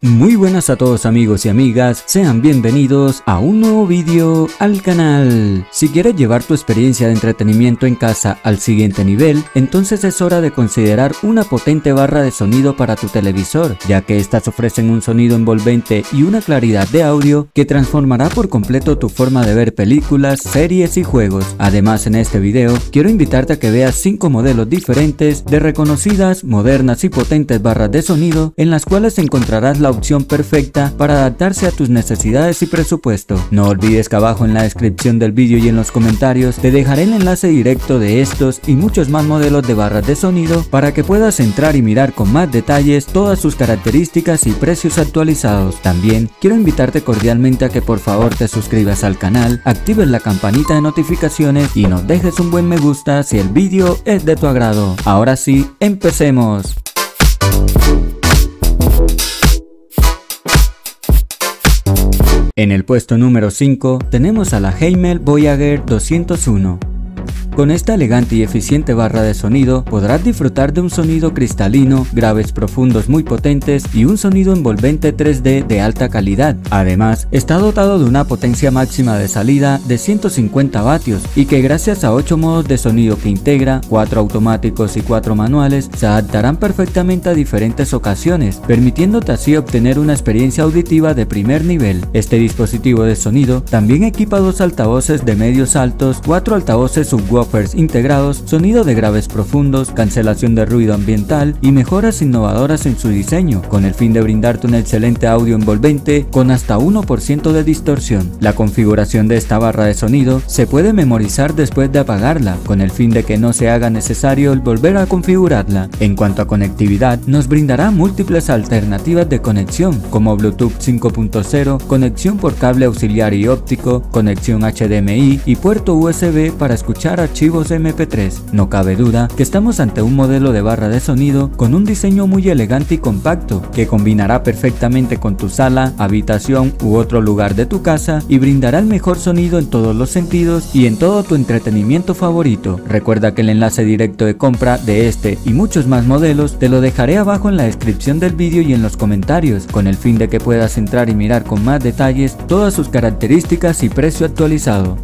Muy buenas a todos amigos y amigas, sean bienvenidos a un nuevo vídeo al canal. Si quieres llevar tu experiencia de entretenimiento en casa al siguiente nivel, entonces es hora de considerar una potente barra de sonido para tu televisor, ya que estas ofrecen un sonido envolvente y una claridad de audio que transformará por completo tu forma de ver películas, series y juegos. Además, en este video quiero invitarte a que veas 5 modelos diferentes de reconocidas, modernas y potentes barras de sonido, en las cuales encontrarás la opción perfecta para adaptarse a tus necesidades y presupuesto. No olvides que abajo en la descripción del vídeo y en los comentarios te dejaré el enlace directo de estos y muchos más modelos de barras de sonido para que puedas entrar y mirar con más detalles todas sus características y precios actualizados. También quiero invitarte cordialmente a que por favor te suscribas al canal, actives la campanita de notificaciones y nos dejes un buen me gusta si el vídeo es de tu agrado. Ahora sí, empecemos. En el puesto número 5 tenemos a la Hamel Voyager 201. Con esta elegante y eficiente barra de sonido podrás disfrutar de un sonido cristalino, graves profundos muy potentes y un sonido envolvente 3D de alta calidad. Además, está dotado de una potencia máxima de salida de 150 vatios y que gracias a 8 modos de sonido que integra, 4 automáticos y 4 manuales, se adaptarán perfectamente a diferentes ocasiones, permitiéndote así obtener una experiencia auditiva de primer nivel. Este dispositivo de sonido también equipa 2 altavoces de medios altos, 4 altavoces subwoofers integrados, sonido de graves profundos, cancelación de ruido ambiental y mejoras innovadoras en su diseño, con el fin de brindarte un excelente audio envolvente con hasta 1% de distorsión. La configuración de esta barra de sonido se puede memorizar después de apagarla, con el fin de que no se haga necesario el volver a configurarla. En cuanto a conectividad, nos brindará múltiples alternativas de conexión, como Bluetooth 5.0, conexión por cable auxiliar y óptico, conexión HDMI y puerto USB para escuchar archivos MP3. No cabe duda que estamos ante un modelo de barra de sonido con un diseño muy elegante y compacto que combinará perfectamente con tu sala, habitación u otro lugar de tu casa y brindará el mejor sonido en todos los sentidos y en todo tu entretenimiento favorito. Recuerda que el enlace directo de compra de este y muchos más modelos te lo dejaré abajo en la descripción del vídeo y en los comentarios, con el fin de que puedas entrar y mirar con más detalles todas sus características y precio actualizado.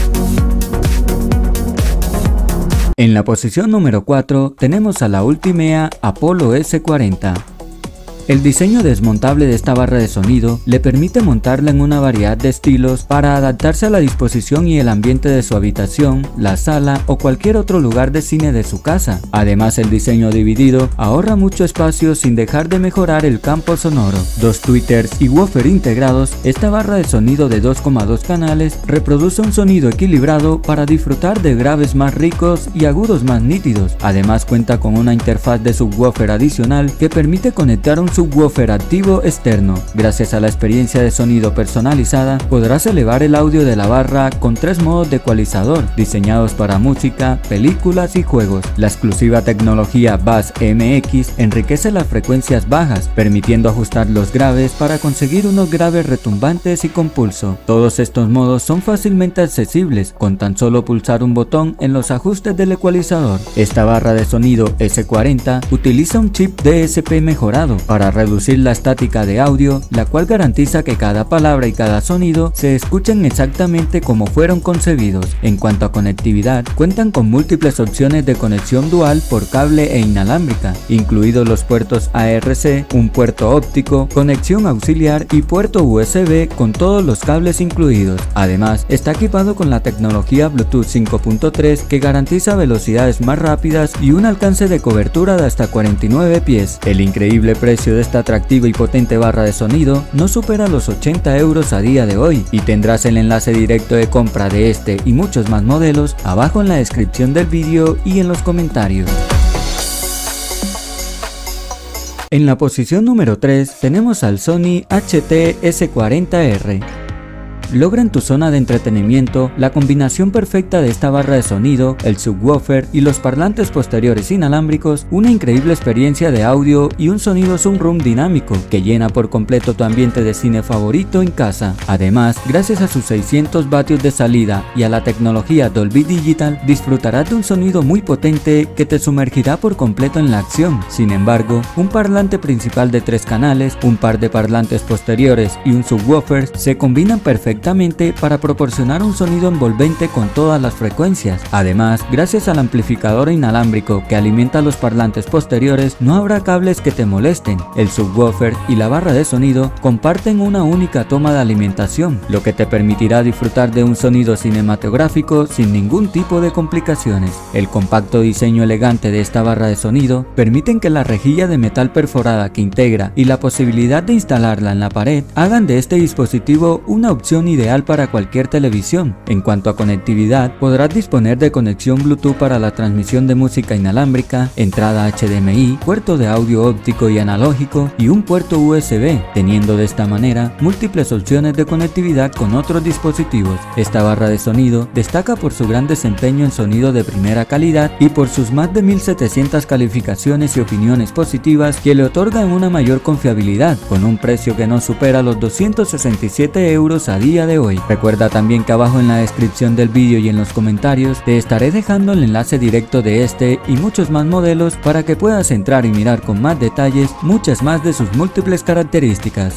En la posición número 4 tenemos a la Ultimea Apollo S40. El diseño desmontable de esta barra de sonido le permite montarla en una variedad de estilos para adaptarse a la disposición y el ambiente de su habitación, la sala o cualquier otro lugar de cine de su casa. Además, el diseño dividido ahorra mucho espacio sin dejar de mejorar el campo sonoro. 2 tweeters y woofer integrados, esta barra de sonido de 2,2 canales reproduce un sonido equilibrado para disfrutar de graves más ricos y agudos más nítidos. Además, cuenta con una interfaz de subwoofer adicional que permite conectar un subwoofer activo externo. Gracias a la experiencia de sonido personalizada, podrás elevar el audio de la barra con 3 modos de ecualizador diseñados para música, películas y juegos. La exclusiva tecnología Bass MX enriquece las frecuencias bajas, permitiendo ajustar los graves para conseguir unos graves retumbantes y con pulso. Todos estos modos son fácilmente accesibles con tan solo pulsar un botón en los ajustes del ecualizador. Esta barra de sonido S40 utiliza un chip DSP mejorado para reducir la estática de audio, la cual garantiza que cada palabra y cada sonido se escuchen exactamente como fueron concebidos. En cuanto a conectividad, cuentan con múltiples opciones de conexión dual por cable e inalámbrica, incluidos los puertos ARC, un puerto óptico, conexión auxiliar y puerto USB con todos los cables incluidos. Además, está equipado con la tecnología Bluetooth 5.3 que garantiza velocidades más rápidas y un alcance de cobertura de hasta 49 pies. El increíble precio de esta atractiva y potente barra de sonido no supera los 80 € a día de hoy y tendrás el enlace directo de compra de este y muchos más modelos abajo en la descripción del vídeo y en los comentarios. En la posición número 3 tenemos al Sony HT-S40R. logra en tu zona de entretenimiento la combinación perfecta de esta barra de sonido, el subwoofer y los parlantes posteriores inalámbricos, una increíble experiencia de audio y un sonido Sunroom dinámico que llena por completo tu ambiente de cine favorito en casa. Además, gracias a sus 600 vatios de salida y a la tecnología Dolby Digital, disfrutarás de un sonido muy potente que te sumergirá por completo en la acción. Sin embargo, un parlante principal de 3 canales, un par de parlantes posteriores y un subwoofer se combinan perfectamente para proporcionar un sonido envolvente con todas las frecuencias. Además, gracias al amplificador inalámbrico que alimenta los parlantes posteriores, no habrá cables que te molesten. El subwoofer y la barra de sonido comparten una única toma de alimentación, lo que te permitirá disfrutar de un sonido cinematográfico sin ningún tipo de complicaciones. El compacto diseño elegante de esta barra de sonido permiten que la rejilla de metal perforada que integra y la posibilidad de instalarla en la pared hagan de este dispositivo una opción ideal para cualquier televisión. En cuanto a conectividad, podrás disponer de conexión Bluetooth para la transmisión de música inalámbrica, entrada HDMI, puerto de audio óptico y analógico y un puerto USB, teniendo de esta manera múltiples opciones de conectividad con otros dispositivos. Esta barra de sonido destaca por su gran desempeño en sonido de primera calidad y por sus más de 1700 calificaciones y opiniones positivas que le otorgan una mayor confiabilidad, con un precio que no supera los 267 euros a día de hoy. Recuerda también que abajo en la descripción del vídeo y en los comentarios te estaré dejando el enlace directo de este y muchos más modelos para que puedas entrar y mirar con más detalles muchas más de sus múltiples características.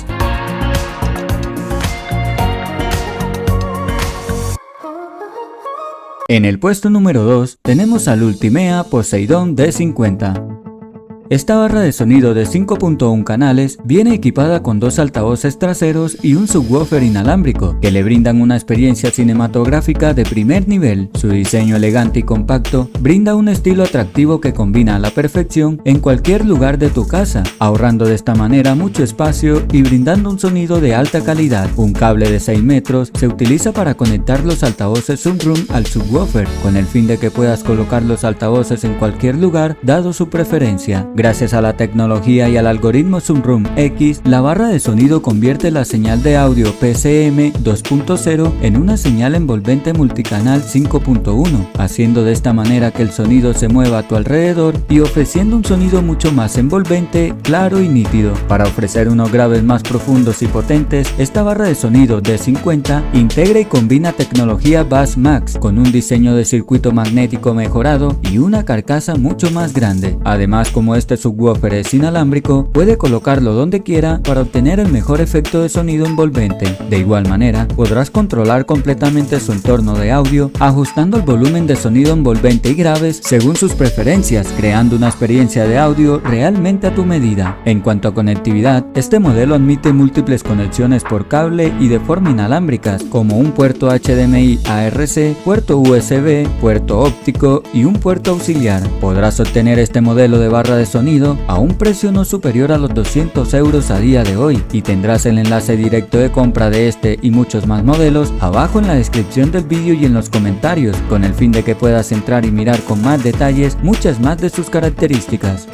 En el puesto número 2 tenemos al Ultimea Poseidon D50. Esta barra de sonido de 5.1 canales viene equipada con 2 altavoces traseros y un subwoofer inalámbrico que le brindan una experiencia cinematográfica de primer nivel. Su diseño elegante y compacto brinda un estilo atractivo que combina a la perfección en cualquier lugar de tu casa, ahorrando de esta manera mucho espacio y brindando un sonido de alta calidad. Un cable de 6 metros se utiliza para conectar los altavoces Sunroom al subwoofer, con el fin de que puedas colocar los altavoces en cualquier lugar dado su preferencia. Gracias a la tecnología y al algoritmo Sunroom X, la barra de sonido convierte la señal de audio PCM 2.0 en una señal envolvente multicanal 5.1, haciendo de esta manera que el sonido se mueva a tu alrededor y ofreciendo un sonido mucho más envolvente, claro y nítido. Para ofrecer unos graves más profundos y potentes, esta barra de sonido D50 integra y combina tecnología Bass Max con un diseño de circuito magnético mejorado y una carcasa mucho más grande. Además, como este subwoofer es inalámbrico, puede colocarlo donde quiera para obtener el mejor efecto de sonido envolvente. De igual manera, podrás controlar completamente su entorno de audio, ajustando el volumen de sonido envolvente y graves según sus preferencias, creando una experiencia de audio realmente a tu medida. En cuanto a conectividad, este modelo admite múltiples conexiones por cable y de forma inalámbricas, como un puerto HDMI ARC, puerto USB, puerto óptico y un puerto auxiliar. Podrás obtener este modelo de barra de sonido a un precio no superior a los 200 euros a día de hoy, y tendrás el enlace directo de compra de este y muchos más modelos abajo en la descripción del vídeo y en los comentarios, con el fin de que puedas entrar y mirar con más detalles muchas más de sus características.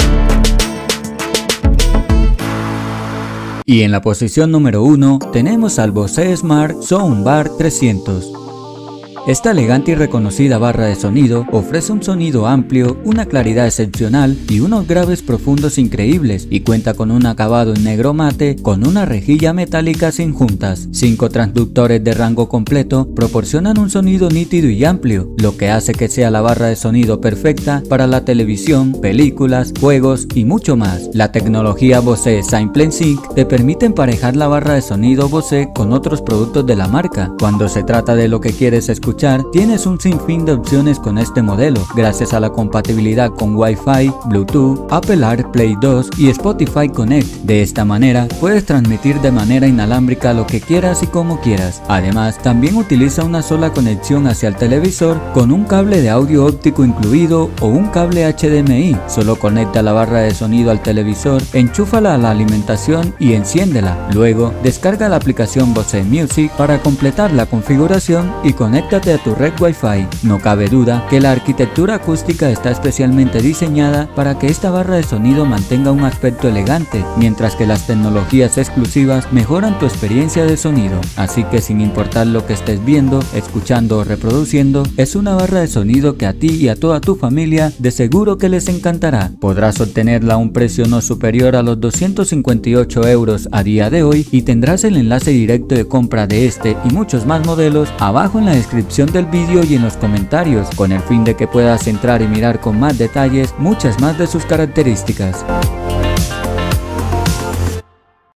Y en la posición número 1 tenemos al Bose Smart Soundbar 300. Esta elegante y reconocida barra de sonido ofrece un sonido amplio, una claridad excepcional y unos graves profundos increíbles, y cuenta con un acabado en negro mate con una rejilla metálica sin juntas. 5 transductores de rango completo proporcionan un sonido nítido y amplio, lo que hace que sea la barra de sonido perfecta para la televisión, películas, juegos y mucho más. La tecnología Bose SignPlaneSync te permite emparejar la barra de sonido Bose con otros productos de la marca. Cuando se trata de lo que quieres escuchar, tienes un sinfín de opciones con este modelo, gracias a la compatibilidad con Wi-Fi, Bluetooth, Apple AirPlay 2 y Spotify Connect. De esta manera, puedes transmitir de manera inalámbrica lo que quieras y como quieras. Además, también utiliza una sola conexión hacia el televisor con un cable de audio óptico incluido o un cable HDMI. Solo conecta la barra de sonido al televisor, enchúfala a la alimentación y enciéndela. Luego, descarga la aplicación Bose Music para completar la configuración y conecta conéctate a tu red Wi-Fi. No cabe duda que la arquitectura acústica está especialmente diseñada para que esta barra de sonido mantenga un aspecto elegante, mientras que las tecnologías exclusivas mejoran tu experiencia de sonido. Así que sin importar lo que estés viendo, escuchando o reproduciendo, es una barra de sonido que a ti y a toda tu familia de seguro que les encantará. Podrás obtenerla a un precio no superior a los 258 € a día de hoy y tendrás el enlace directo de compra de este y muchos más modelos abajo en la descripción del vídeo y en los comentarios, con el fin de que puedas entrar y mirar con más detalles muchas más de sus características.